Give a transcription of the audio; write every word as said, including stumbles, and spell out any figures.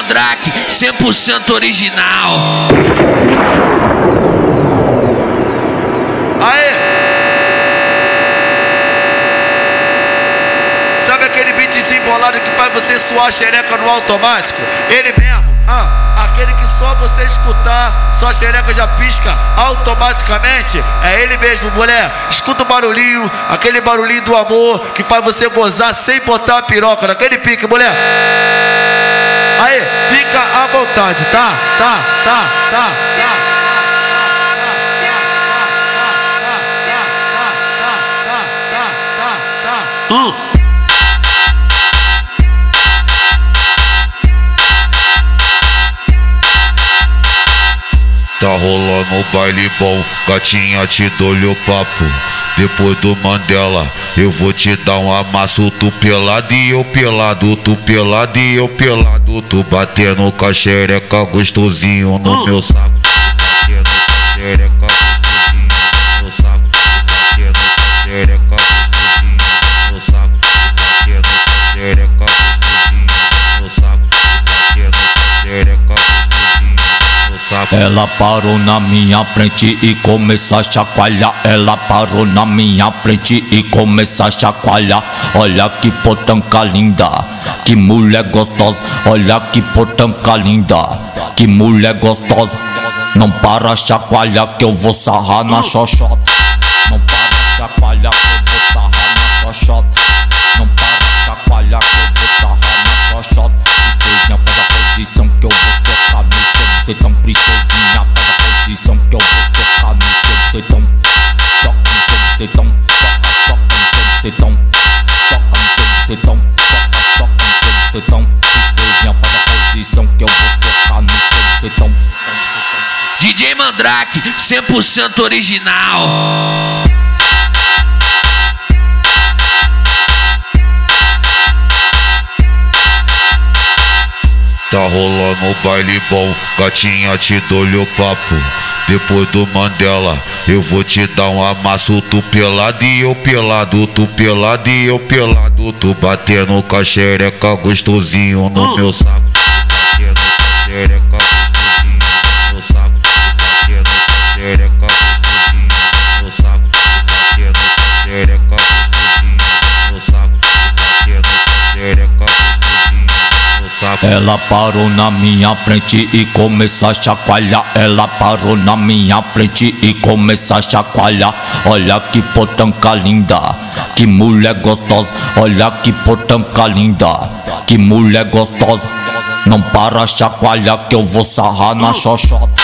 Mandrake, cem por cento original. Aê! Sabe aquele beatzinho bolado que faz você suar a xereca no automático? Ele mesmo, ah, aquele que só você escutar, sua xereca já pisca automaticamente. É ele mesmo, mulher. Escuta o barulhinho, aquele barulhinho do amor que faz você gozar sem botar a piroca, naquele pique, mulher. Aí, fica à vontade, tá? Tá, tá, tá, tá. Hum. Tá rolando o baile bom, gatinha, te dou-lhe o papo. Depois do Mandela, eu vou te dar um amasso. Tu pelado e eu pelado, tu pelado e eu pelado. Tu batendo com a xereca gostosinho no meu saco. Batendo com a xereca gostosinho no meu saco. Batendo com a xereca gostosinho no meu saco. Batendo com a xereca gostosinho no meu saco. Batendo com a xereca gostosinho no meu saco. Ela parou na minha frente e começou a chacoalhar. Ela parou na minha frente e começou a chacoalhar. Olha que potanca linda, que mulher gostosa. Olha que potanca linda, que mulher gostosa. Não para chacoalhar que eu vou sarrar na xoxota. Não para chacoalhar que eu vou sarrar na xoxota. Não para chacoalhar que eu vou sarrar na xoxota. Princesinha, faz a posição que eu vou tocar no seu bucetão. Princesinha, faz a posição que eu vou tocar no seu bucetão. Toca no seu bucetão, toca, toca no seu bucetão. Toca no seu bucetão, toca, toca no seu bucetão. Princesinha, faz a posição que eu vou tocar no seu bucetão. D J Mandrake, cem por cento original. Tá rolando o baile bom, gatinha, te dou-lhe o papo. Depois do Mandela, eu vou te dar um amasso. Tu pelado e eu pelado, tu pelado e eu pelado. Tu batendo com a xereca gostosinho no meu saco. Batendo com a xereca gostosinho no meu saco. Batendo com a xereca gostosinho no meu saco. Batendo com a xereca gostosinho no meu saco. Batendo com a xereca gostosinho. Ela parou na minha frente e começou a chacoalhar. Ela parou na minha frente e começou a chacoalhar. Olha que potanca linda, que mulher gostosa. Olha que potanca linda, que mulher gostosa. Não para chacoalhar que eu vou sarrar na xoxota.